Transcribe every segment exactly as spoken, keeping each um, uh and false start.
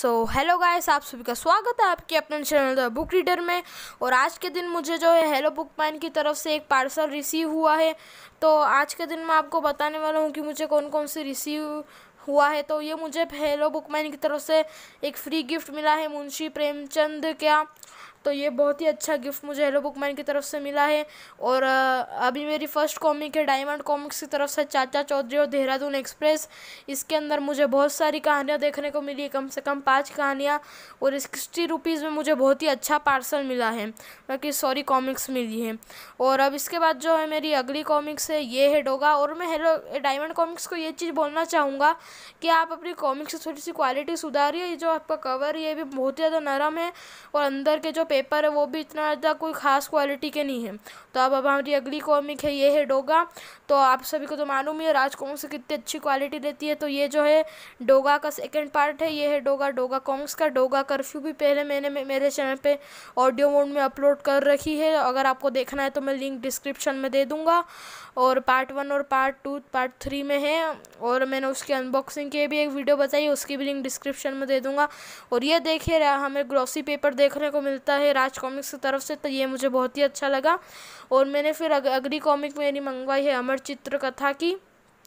So hello guys, आप सभी का स्वागत है आपके अपने चैनल द बुक रीडर में। और आज के दिन मुझे जो है हेलो बुक मैन की तरफ से एक पार्सल रिसीव हुआ है। तो आज के दिन मैं आपको बताने वाला हूँ कि मुझे कौन कौन से रिसीव हुआ है। तो ये मुझे हेलो बुक मैन की तरफ से एक फ्री गिफ्ट मिला है मुंशी प्रेमचंद का। तो ये बहुत ही अच्छा गिफ्ट मुझे हेलो बुक मैन की तरफ से मिला है। और अभी मेरी फर्स्ट कॉमिक है डायमंड कॉमिक्स की तरफ से चाचा चौधरी और देहरादून एक्सप्रेस। इसके अंदर मुझे बहुत सारी कहानियाँ देखने को मिली, कम से कम पाँच कहानियाँ। और सिक्सटी रुपीज़ में मुझे बहुत ही अच्छा पार्सल मिला है, बाकी सॉरी कॉमिक्स मिली है। और अब इसके बाद जो है मेरी अगली कॉमिक्स है, ये है डोगा। और मैं हेलो डायमंड कॉमिक्स को ये चीज़ बोलना चाहूँगा कि आप अपनी कॉमिक्स से थोड़ी सी क्वालिटी सुधारिए। ये जो आपका कवर है ये भी बहुत ज़्यादा नरम है और अंदर के जो पेपर है वो भी इतना ज़्यादा कोई ख़ास क्वालिटी के नहीं है। तो अब अब हमारी अगली कॉमिक है, ये है डोगा। तो आप सभी को तो मालूम ही है राज कॉमिक्स से कितनी अच्छी क्वालिटी देती है। तो ये जो है डोगा का सेकंड पार्ट है, ये है डोगा डोगा कॉमिक्स का। डोगा कर्फ्यू भी पहले मैंने मेरे चैनल पे ऑडियो मोड में अपलोड कर रखी है, अगर आपको देखना है तो मैं लिंक डिस्क्रिप्शन में दे दूँगा। और पार्ट वन और पार्ट टू पार्ट थ्री में है, और मैंने उसकी अनबॉक्सिंग की भी एक वीडियो बताई, उसकी भी लिंक डिस्क्रिप्शन में दे दूँगा। और ये देखिए हमें ग्लॉसी पेपर देखने को मिलता है राज कॉमिक्स की तरफ से, तो ये मुझे बहुत ही अच्छा लगा। और मैंने फिर अग, अगली कॉमिक मेरी मंगवाई है अमरचित्र कथा की।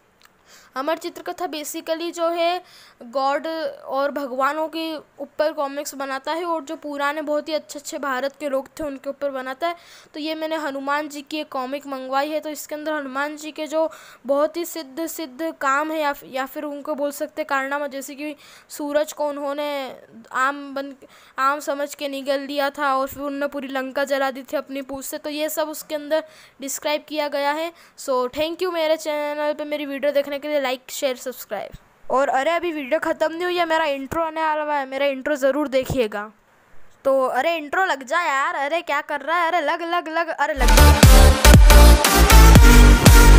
अमरचित्र कथा बेसिकली जो है गॉड और भगवानों के ऊपर कॉमिक्स बनाता है, और जो पुराने बहुत ही अच्छे अच्छे भारत के लोग थे उनके ऊपर बनाता है। तो ये मैंने हनुमान जी की एक कॉमिक मंगवाई है। तो इसके अंदर हनुमान जी के जो बहुत ही सिद्ध सिद्ध काम है या, या फिर उनको बोल सकते कारनामा, जैसे कि सूरज को उन्होंने आम बन आम समझ के निगल दिया था और फिर उन्होंने पूरी लंका जला दी थी अपनी पूछ से। तो ये सब उसके अंदर डिस्क्राइब किया गया है। सो थैंक यू मेरे चैनल पे मेरी वीडियो देखने के लिए। Like share subscribe. और अरे अभी वीडियो ख़त्म नहीं हुई है, मेरा इंट्रो आने वाला है, मेरा इंट्रो ज़रूर देखिएगा। तो अरे इंट्रो लग जा यार, अरे क्या कर रहा है, अरे लग लग लग अरे लग